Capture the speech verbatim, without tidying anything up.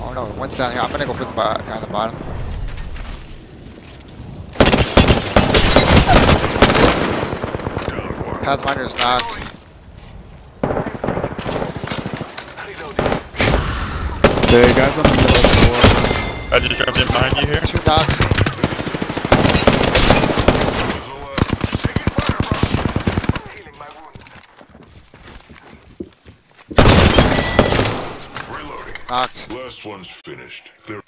Oh no, one's down here. I'm gonna go for the guy on the bottom. Pathfinder's knocked. The guys on the middle of the floor. I just dropped in behind you here. Two knocks. Knocked. Last one's finished. They're